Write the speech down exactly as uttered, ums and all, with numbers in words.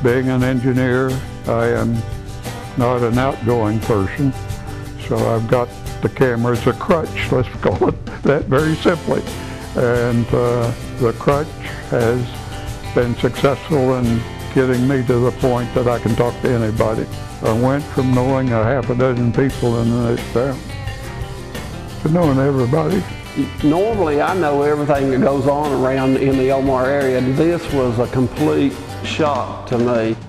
being an engineer, I am not an outgoing person, so I've got the camera as a crutch, let's call it that very simply. And uh, the crutch has been successful in getting me to the point that I can talk to anybody. I went from knowing a half a dozen people in this town to knowing everybody. Normally I know everything that goes on around in the Omar area. This was a complete shock to me.